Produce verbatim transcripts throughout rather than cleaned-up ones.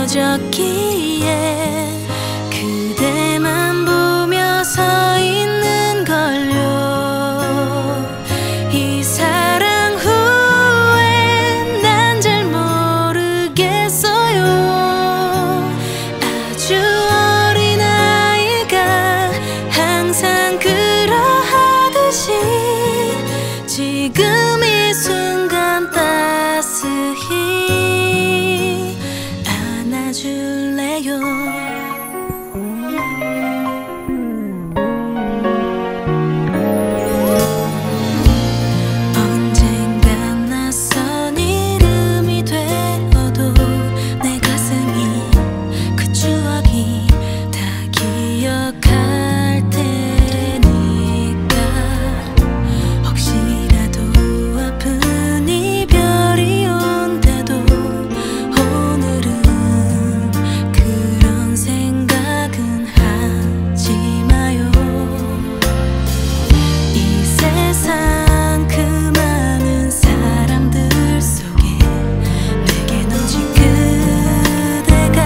보여졌기에 그대만 보며 서 있는 걸요. 이 사랑 후에 난 잘 모르겠어요. 아주 어린 아이가 항상 그러하듯이 지금 이 순간 따스히 안아줄래요. 언젠간 낯선 이름이 되어도 내 가슴이 그 추억이 다 기억할 테니까 혹시라도 아픈 이별이 온다도 오늘은 그런 생각은 하지 마요. 이 세상 그 많은 사람들 속에 내게 오직 그대가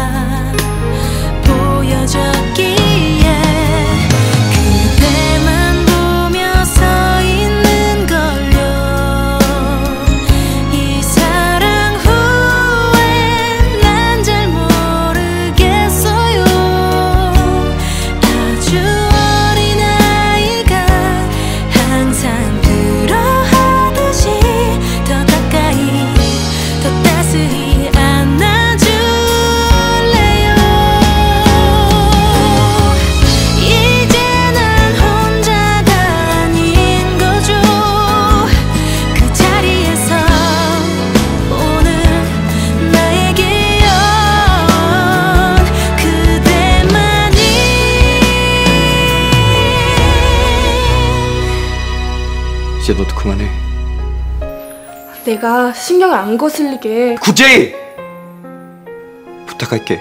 보여졌기에 그대만 보며 서 있는 걸요. 이 사랑 후에 난 잘 모르겠어요. 아주 어린 아이가 항상 그러하듯이 더 가까이 더 따스히 안아줄래요. 이제 난 혼자가 아닌 거죠. 그 자리에서 오늘 나의 기억 그대만이. 이제 너도 그만해. 내가 신경을 안 거슬리게. 구제이! 부탁할게.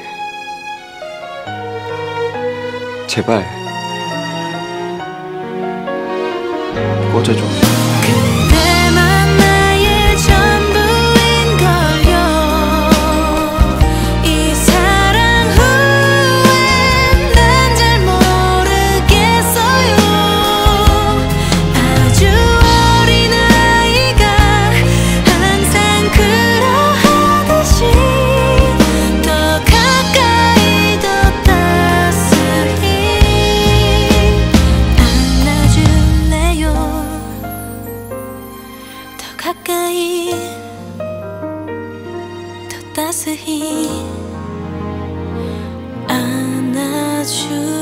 제발 꺼져줘. 그대만 나의 전부인 걸요. 이 사랑 후에 난 잘 모르겠어요. 아주 어린 아이가 항상 그러하듯이 더 가까이 더 따스히 안아줄래요. 더 가까이 더 따스히 안아줄래요.